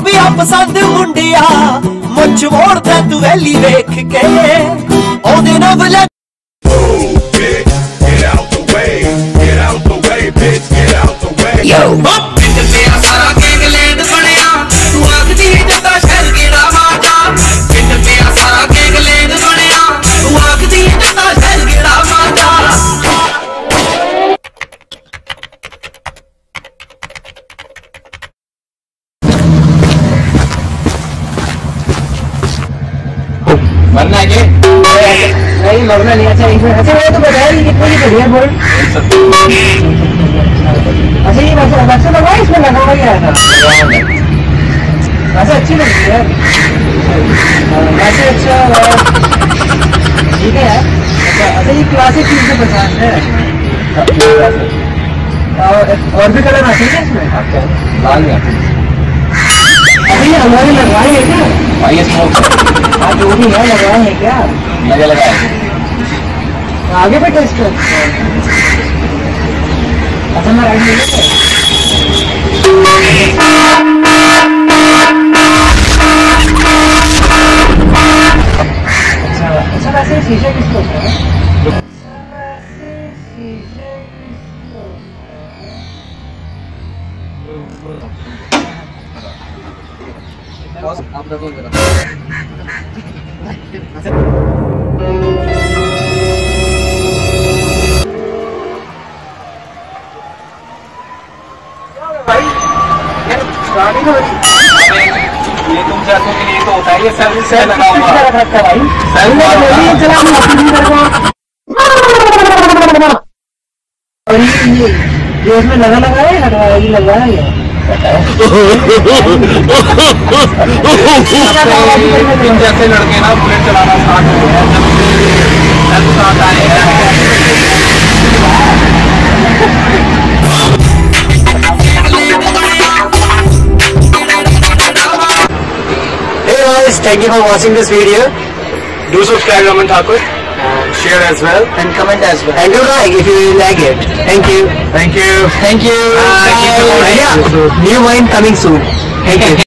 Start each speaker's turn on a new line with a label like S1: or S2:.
S1: भी पसंद मुंडिया मुझ मोड़दा तू वैली वेख के ओदे ना वले Yo पिंड मेरा सारा गैंगलैंड बनया तू आखदी जदा शहर गेड़ा मारदा पिंड मेरा सारा गैंगलैंड बनया तू आखदी जदा शहर गेड़ा मारदा
S2: मरना है नहीं मरना नहीं। अच्छा अच्छा वो तो बताया नहीं कितनी बढ़िया बोल। अच्छा ये वैसे लगा इसमें लगा हुआ क्या था वैसे अच्छी लग रही है वैसे अच्छा ठीक है यार। अच्छा ये क्लासिक चीज से पसंद है और भी कलर आते हैं इसमें लाल में अभी हमारे लगवाए हैं क्या भाई स्मोक हाँ जो भी है लगवाए हैं क्या लगा आगे पे टेस्ट कर। अच्छा मैं राइट में अच्छा वैसे शीशे किसको होता है आप देखो जरा भाई ये तुम चाहते के लिए तो होता है ये सर्विस से लगा हुआ रखा भाई चला और ये उसमें लगा है हटवाया ये लगा है जैसे लड़के ना बुलेट चलाना स्टार्ट हो गया जब साथ आए Thank you for watching this video. Do subscribe Raman Thakur and share as well and comment as well. And do like if you like it. Thank you. Thank you. Thank you. Thank you. Yeah. New wine coming soon. Thank you.